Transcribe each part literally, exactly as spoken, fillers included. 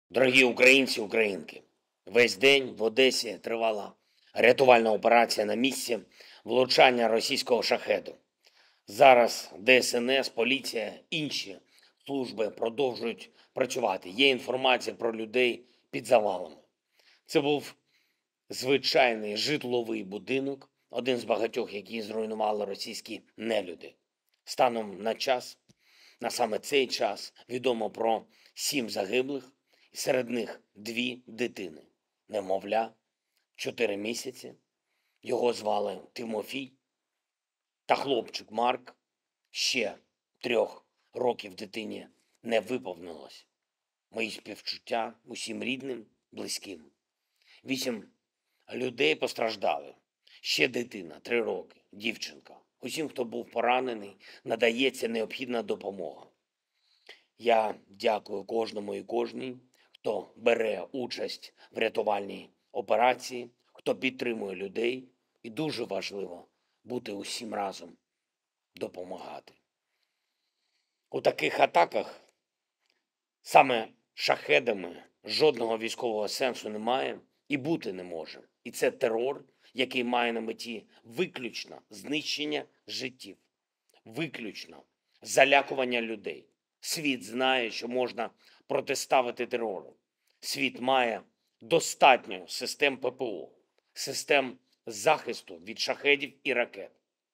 Дорогі українці, українки, весь день в Одесі тривала рятувальна операція на місці влучання російського шахеду. Зараз Де Ес Ен Ес, поліція, інші служби продовжують працювати. Є інформація про людей під завалами. Це був звичайний житловий будинок, один з багатьох, які зруйнували російські нелюди. Станом на час, на саме цей час, відомо про сім загиблих, і серед них дві дитини. Немовля, чотири місяці. Його звали Тимофій та хлопчик Марк. Ще трьох років дитині не виповнилось. Мої співчуття усім рідним, близьким. Вісім людей постраждали. Ще дитина, три роки, дівчинка. Усім, хто був поранений, надається необхідна допомога. Я дякую кожному і кожній, хто бере участь в рятувальній операції, хто підтримує людей. І дуже важливо бути усім разом, допомагати. У таких атаках саме шахедами жодного військового сенсу немає і бути не може. І це терор, який має на меті виключно знищення життів, виключно залякування людей. Світ знає, що можна протиставити терору. Світ має достатньо систем Пе Пе О, систем захисту від шахедів і ракет.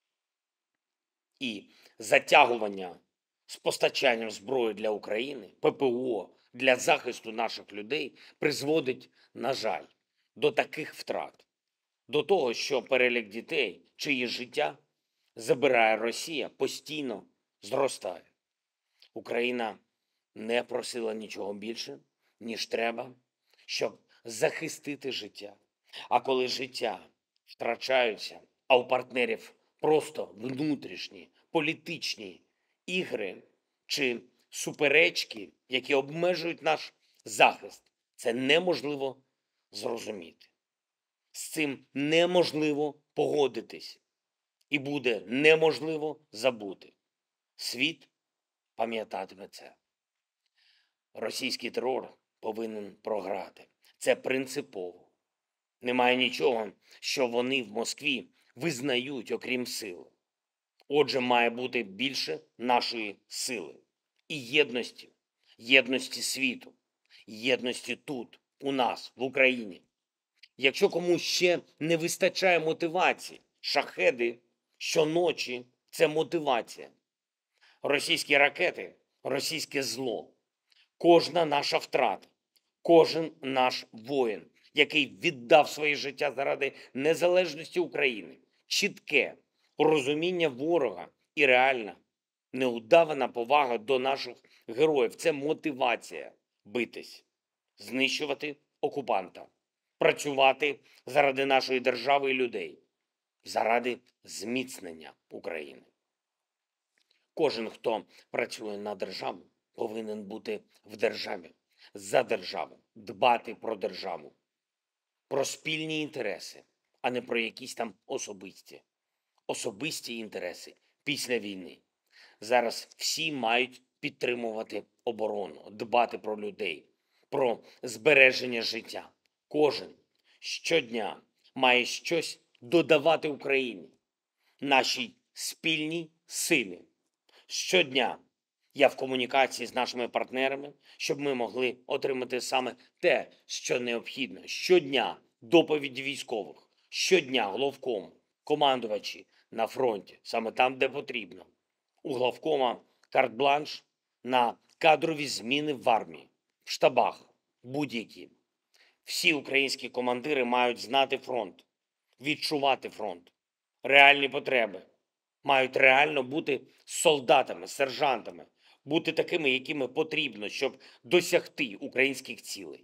І затягування з постачанням зброї для України, Пе Пе О для захисту наших людей призводить, на жаль, до таких втрат. До того, що перелік дітей, чиї життя забирає Росія, постійно зростає. Україна не просила нічого більше, ніж треба, щоб захистити життя. А коли життя втрачаються, а у партнерів просто внутрішні політичні ігри чи суперечки, які обмежують наш захист, це неможливо зрозуміти. З цим неможливо погодитись. І буде неможливо забути. Світ пам'ятатиме це. Російський терор повинен програти. Це принципово. Немає нічого, що вони в Москві визнають, окрім сили. Отже, має бути більше нашої сили і єдності, єдності світу, єдності тут, у нас, в Україні. Якщо комусь ще не вистачає мотивації, шахеди щоночі – це мотивація. Російські ракети – російське зло. Кожна наша втрата, кожен наш воїн, який віддав своє життя заради незалежності України, чітке розуміння ворога і реальна, неудавана повага до наших героїв – це мотивація битись, знищувати окупанта, працювати заради нашої держави і людей, заради зміцнення України. Кожен, хто працює на державу, повинен бути в державі, за державу, дбати про державу, про спільні інтереси, а не про якісь там особисті. Особисті інтереси після війни. Зараз всі мають підтримувати оборону, дбати про людей, про збереження життя. Кожен щодня має щось додавати Україні, нашій спільній силі. Щодня я в комунікації з нашими партнерами, щоб ми могли отримати саме те, що необхідно. Щодня доповіді військових, щодня главком, командувачі на фронті, саме там, де потрібно. У главкома карт-бланш на кадрові зміни в армії, в штабах, будь-які. Всі українські командири мають знати фронт, відчувати фронт, реальні потреби. Мають реально бути солдатами, сержантами, бути такими, якими потрібно, щоб досягти українських цілей.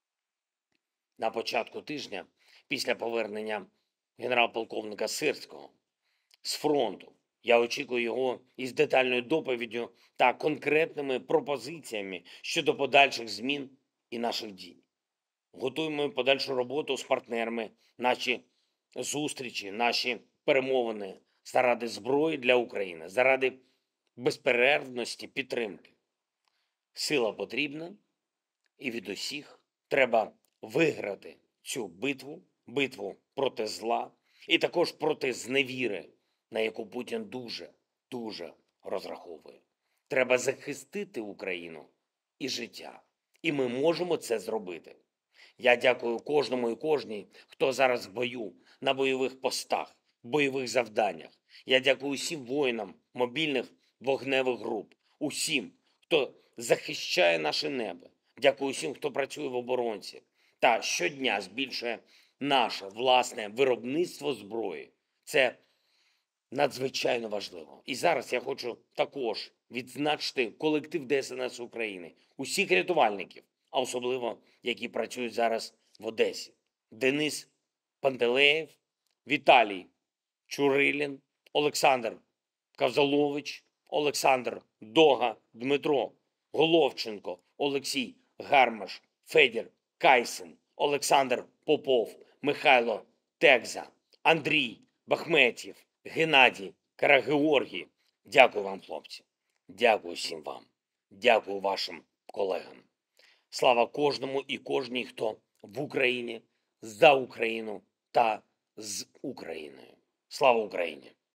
На початку тижня, після повернення генерал-полковника Сирського з фронту, я очікую його із детальною доповіддю та конкретними пропозиціями щодо подальших змін і наших дій. Готуємо подальшу роботу з партнерами, наші зустрічі, наші перемовини заради зброї для України, заради безперервності підтримки. Сила потрібна, і від усіх. Треба виграти цю битву, битву проти зла і також проти зневіри, на яку Путін дуже, дуже розраховує. Треба захистити Україну і життя. І ми можемо це зробити. Я дякую кожному і кожній, хто зараз в бою, на бойових постах, бойових завданнях. Я дякую усім воїнам мобільних вогневих груп, усім, хто захищає наше небо. Дякую усім, хто працює в оборонці та щодня збільшує наше власне виробництво зброї. Це надзвичайно важливо. І зараз я хочу також відзначити колектив Де Ес Ен Ес України, усіх рятувальників, а особливо, які працюють зараз в Одесі. Денис Пантелеєв, Віталій Чурилін, Олександр Кавзалович, Олександр Дога, Дмитро Головченко, Олексій Гармаш, Федір Кайсин, Олександр Попов, Михайло Текза, Андрій Бахметєв, Геннадій Карагеоргій. Дякую вам, хлопці. Дякую всім вам. Дякую вашим колегам. Слава кожному і кожній, хто в Україні, за Україну та з Україною. Слава Україні!